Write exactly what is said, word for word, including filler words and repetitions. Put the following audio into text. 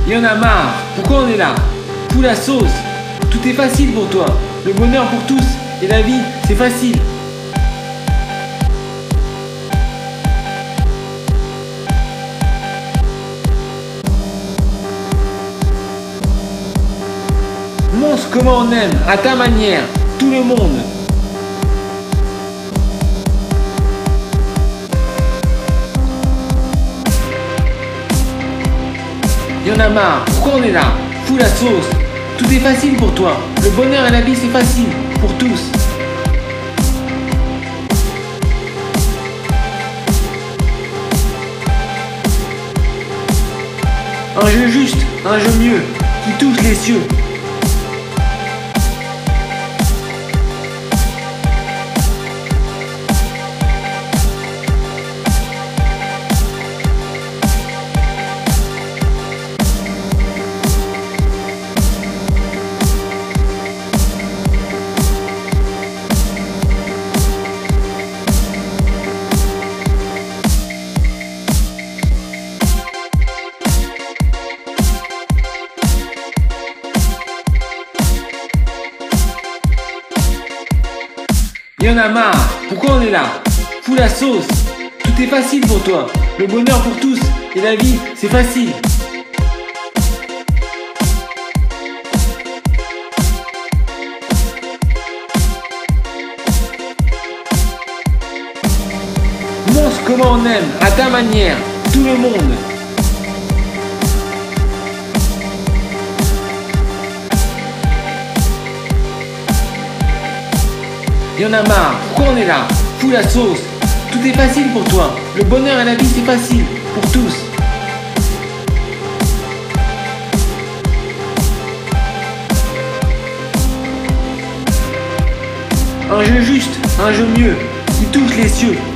Y en a marre, pourquoi on est là? Fous la sauce, tout est facile pour toi. Le bonheur pour tous et la vie, c'est facile. Montre comment on aime, à ta manière, tout le monde. Y en a marre, pourquoi on est là? Fous la sauce, tout est facile pour toi. Le bonheur et la vie c'est facile, pour tous. Un jeu juste, un jeu mieux, qui touche les cieux. Y en a marre, pourquoi on est là? Fous la sauce, tout est facile pour toi. Le bonheur pour tous et la vie, c'est facile. Montre comment on aime, à ta manière, tout le monde. Y en a marre, pourquoi on est là? Fous la sauce, tout est facile pour toi. Le bonheur et la vie c'est facile, pour tous. Un jeu juste, un jeu mieux, qui touche les cieux.